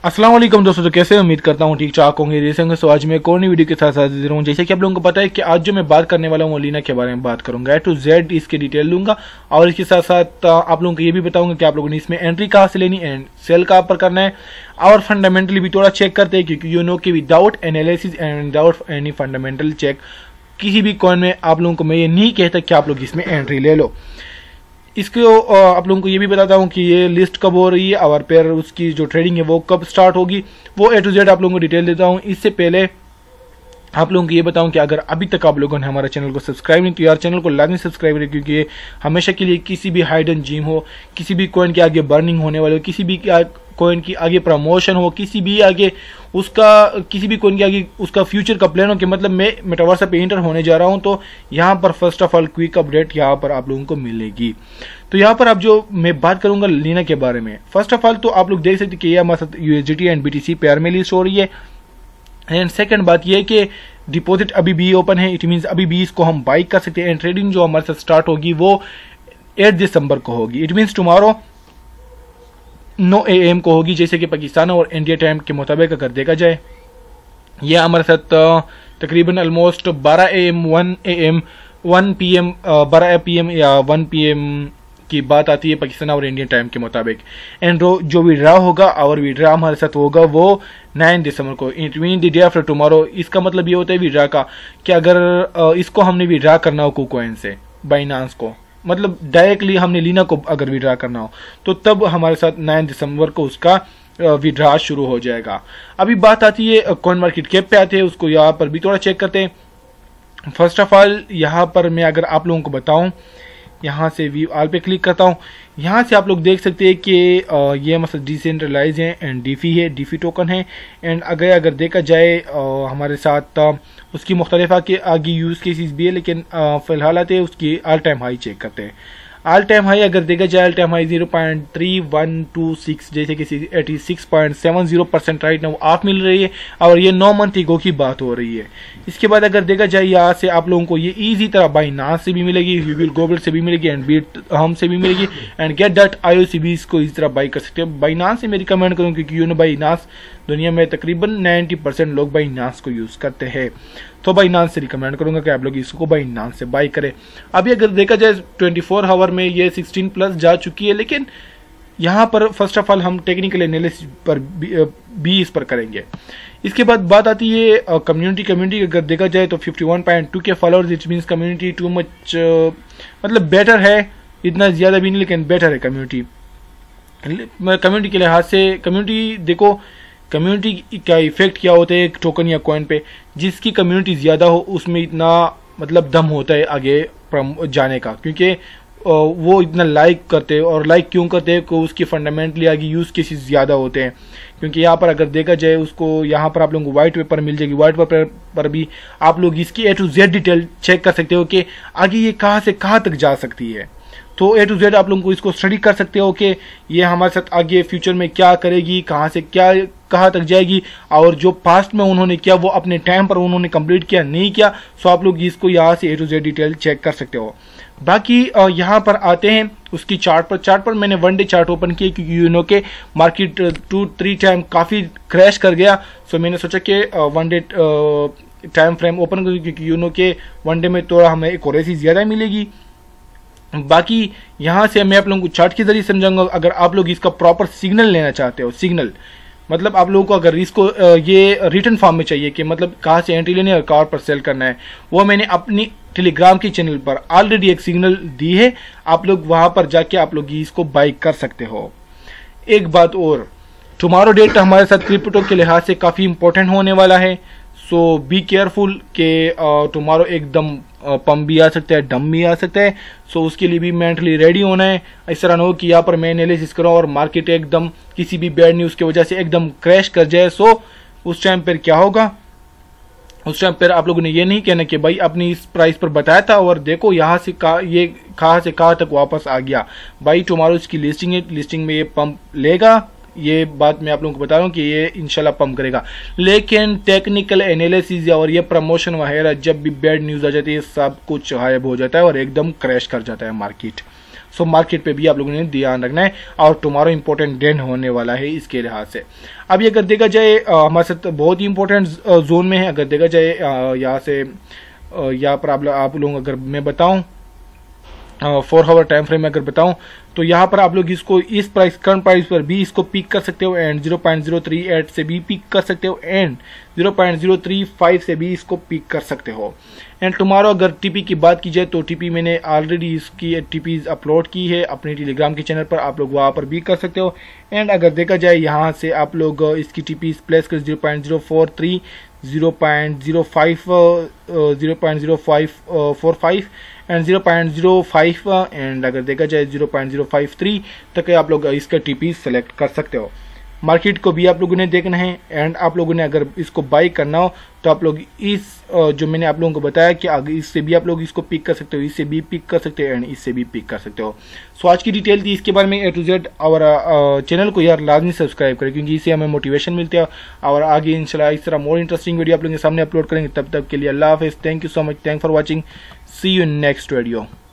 अस्सलाम वालेकुम दोस्तों, तो कैसे उम्मीद करता हूँ ठीक ठाक होंगे। जैसे तो आज मैं एक और नई वीडियो के साथ हाजिर हूँ। जैसे कि आप लोगों को पता है कि आज जो मैं बात करने वाला हूँ लीना के बारे में बात करूंगा, A to Z इसके डिटेल लूंगा और इसके साथ साथ आप लोगों को ये भी बताऊंगा कि आप लोगों ने इसमें एंट्री कहाँ से लेनी है, सेल कहाँ पर करना है और फंडामेंटली भी थोड़ा चेक करते हैं, क्योंकि यू नो कि without analysis and without any fundamental check किसी भी कॉइन में आप लोगों को मैं ये नहीं कहता कि आप लोग इसमें एंट्री ले लो। इसको आप लोगों को ये भी बताता हूँ कि ये लिस्ट कब हो रही है और फिर उसकी जो ट्रेडिंग है वो कब स्टार्ट होगी, वो A to Z आप लोगों को डिटेल देता हूँ। इससे पहले आप लोगों को ये बताऊं कि अगर अभी तक आप लोगों ने हमारे चैनल को सब्सक्राइब नहीं किया, चैनल को लाजमी सब्सक्राइब करें, क्योंकि ये हमेशा के लिए किसी भी हाइडन जिम हो, किसी भी कॉइन के आगे बर्निंग होने वाले हो, किसी भी कॉइन की आगे प्रमोशन हो, किसी भी कॉइन के आगे उसका फ्यूचर का प्लान हो कि मतलब मैं मेटावर्स पे एंटर होने जा रहा हूं, तो यहाँ पर first of all quick update यहाँ पर आप लोगों को मिलेगी। तो यहाँ पर अब जो मैं बात करूंगा लीना के बारे में, फर्स्ट ऑफ ऑल तो आप लोग देख सकते हैं कि ये हमारे साथ USDT एंड BTC पेयर में लिस्ट हो रही है। एंड सेकंड बात यह है कि डिपॉजिट अभी भी ओपन है, इट मींस अभी भी इसको हम बाई कर सकते हैं। एंड ट्रेडिंग जो हमारे साथ स्टार्ट होगी वो 8 दिसंबर को होगी, इट मींस टुमारो 9 AM को होगी, जैसे कि पाकिस्तान और इंडिया टाइम के मुताबिक अगर देखा जाए। यह हमारे साथ तकरीबन almost 12 AM 1 AM 1 PM 12 PM या 1 PM की बात आती है पाकिस्तान और इंडियन टाइम के मुताबिक। एंड जो विड्रा होगा और विड्रा हमारे साथ होगा वो 9 दिसंबर को, it mean the day after tomorrow. इसका मतलब ये होता है विड्रा का कि अगर इसको हमने विड्रा करना हो KuCoin से बाइनांस को, मतलब डायरेक्टली हमने लीना को अगर विड्रा करना हो, तो तब हमारे साथ 9 दिसंबर को उसका विड्रा शुरू हो जाएगा। अभी बात आती है कॉइन मार्केट कैप पे आते हैं, उसको यहाँ पर भी थोड़ा चेक करते हैं। फर्स्ट ऑफ ऑल यहाँ पर मैं अगर आप लोगों को बताऊं, यहाँ से व्यू ऑल पे क्लिक करता हूँ, यहाँ से आप लोग देख सकते हैं कि ये मतलब डिसेंट्रलाइज है एंड डीफी है, डीफी टोकन है। एंड अगर देखा जाए हमारे साथ उसकी मुख्तलिफ आगे यूज़ केसेस भी है, लेकिन फ़िलहाल आते हैं उसकी ऑल टाइम हाई चेक करते हैं। ऑल टाइम हाई अगर देखा जाए, ऑल टाइम हाई 0.3126 जैसे कि 86.70% राइट नाउ ऑफ मिल रही है और ये 9 मंथ ईगो की बात हो रही है। इसके बाद अगर देखा जाए यहाँ से आप लोगों को ये इजी तरह बाइनांस से भी मिलेगी, यूबिल ग्लोबल से भी मिलेगी एंड बीट हम से भी मिलेगी एंड get.io से भी इसको इस तरह बाई कर सकते हैं। बाइनांस से मैं रिकमेंड करूँ, क्योंकि यू नो बाइनांस दुनिया में तकरीबन 90% लोग बाइनांस को यूज़ करते हैं, तो बाइनांस से रिकमेंड करूंगा कि आप लोग इसको बाइनांस से बाई करें। अभी अगर देखा जाए 24 आवर में ये 16+ जा चुकी है, लेकिन यहाँ पर फर्स्ट ऑफ ऑल हम टेक्निकल एनालिसिस पर भी इस पर करेंगे। इसके बाद बात आती है कम्युनिटी अगर देखा जाए तो 51.2 के followers, it means community too much मतलब बेटर है, इतना ज़्यादा भी नहीं लेकिन बेटर है कम्युनिटी के लिहाज से। कम्युनिटी देखो, कम्युनिटी का इफेक्ट क्या होता है एक टोकन या कॉइन पे, जिसकी कम्युनिटी ज़्यादा हो उसमें इतना मतलब दम होता है आगे जाने का, क्योंकि वो इतना लाइक करते हैं। और लाइक क्यों करते हैं? कि उसकी फंडामेंटली आगे यूज़ केसेस ज़्यादा होते हैं। क्योंकि यहाँ पर अगर देखा जाए उसको यहाँ पर आप लोगों को वाइट पेपर मिल जाएगी, वाइट पेपर पर भी आप लोग इसकी A to Z detail check कर सकते हो कि आगे ये कहाँ से कहाँ तक जा सकती है। तो A to Z आप लोगों को इसको स्टडी कर सकते हो कि ये हमारे साथ आगे फ्यूचर में क्या करेगी, कहाँ से क्या कहाँ तक जाएगी, और जो पास्ट में उन्होंने किया वो अपने टाइम पर उन्होंने कंप्लीट किया नहीं किया। सो आप लोग इसको यहाँ से A to Z detail check कर सकते हो। बाकी यहाँ पर आते हैं उसकी चार्ट पर मैंने 1 डे चार्ट ओपन किया, क्योंकि यू नो के मार्केट 2-3 टाइम काफ़ी क्रैश कर गया। सो मैंने सोचा कि 1 डे टाइम फ्रेम ओपन करूँ, क्योंकि यू नो के 1 डे में थोड़ा हमें एक्यूरेसी ज़्यादा मिलेगी। बाकी यहाँ से मैं आप लोगों को चार्ट के जरिए समझाऊंगा। अगर आप लोग इसका प्रॉपर सिग्नल लेना चाहते हो, सिग्नल मतलब आप लोगों को अगर इसको ये रिटर्न फॉर्म में चाहिए कि मतलब कहाँ से एंट्री लेनी है और कहाँ पर सेल करना है, वो मैंने अपनी टेलीग्राम के चैनल पर ऑलरेडी एक सिग्नल दी है। आप लोग वहाँ पर जाके आप लोग इसको बाई कर सकते हो। एक बात और, टुमारो डेट हमारे साथ क्रिप्टो के लिहाज से काफ़ी इंपॉर्टेंट होने वाला है। सो बी केयरफुल के टुमारो एकदम पम्प भी आ सकता है, डम भी आ सकता है। सो उसके लिए भी मेंटली रेडी होना है। इस तरह ना हो कि यहाँ पर मैं एनालिसिस करूँ और मार्केट एकदम किसी भी बैड न्यूज़ की वजह से एकदम क्रैश कर जाए। सो उस टाइम पर क्या होगा, उस टाइम पर आप लोगों ने ये नहीं कहना कि भाई अपनी इस प्राइस पर बताया था और देखो यहाँ से कहाँ से कहाँ तक वापस आ गया। भाई टुमारो इसकी लिस्टिंग है, लिस्टिंग में ये पंप लेगा, ये बात मैं आप लोगों को बता रहा हूँ कि ये इंशाल्लाह पंप करेगा। लेकिन टेक्निकल एनालिसिस और ये प्रमोशन वगैरह जब भी बैड न्यूज़ आ जाती है सब कुछ गायब हो जाता है और एकदम क्रैश कर जाता है मार्केट। सो मार्केट पे भी आप लोगों ने ध्यान रखना है और टुमारो इंपॉर्टेंट दिन होने वाला है इसके लिहाज से। अभी अगर देखा जाए हमारे साथ बहुत ही इंपॉर्टेंट जोन में है, अगर देखा जाए यहाँ से यहाँ पर आप लोग अगर मैं बताऊं 4 आवर टाइम फ्रेम में अगर बताऊं तो यहाँ पर आप लोग इसको इस प्राइस करंट प्राइस पर भी इसको पिक कर सकते हो एंड 0.038 से भी पिक कर सकते हो एंड 0.035 से भी इसको पिक कर सकते हो। एंड टुमारो अगर टीपी की बात की जाए तो टीपी मैंने ऑलरेडी इसकी टीपीज अपलोड की है अपने टेलीग्राम के चैनल पर, आप लोग वहाँ पर भी कर सकते हो। एंड अगर देखा जाए यहाँ से आप लोग इसकी टीपीज प्लेस कर 0.043 0.05 0.0545 एंड 0.05 एंड अगर देखा जाए 0.053 तक आप लोग इसका टीपी सेलेक्ट कर सकते हो। मार्केट को भी आप लोगों ने देखना है एंड आप लोगों ने अगर इसको बाई करना हो तो आप लोग इस जो मैंने आप लोगों को बताया कि आगे इससे भी आप लोग इसको पिक कर सकते हो, इससे भी पिक कर सकते हो एंड इससे भी पिक कर सकते हो। सो आज की डिटेल थी इसके बारे में A to Z। और चैनल को यार लाजमी सब्सक्राइब करें क्योंकि इससे हमें मोटिवेशन मिलती है और आगे इंशाल्लाह इस तरह मोर इंटरेस्टिंग वीडियो आप लोगों के सामने अपलोड करेंगे। तब तक के लिए अल्लाह हाफिज़, thank you so much, thank for watching, see you next video.